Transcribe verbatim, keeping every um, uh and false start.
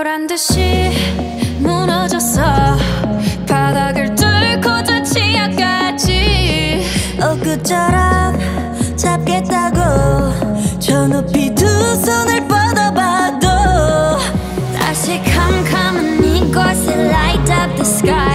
보란 듯이 무너졌어. 바닥을 뚫고 저 치아까지 엊그처럼 잡겠다고 저 높이 두 손을 뻗어봐도 다시 캄캄한 이곳에 light up the sky.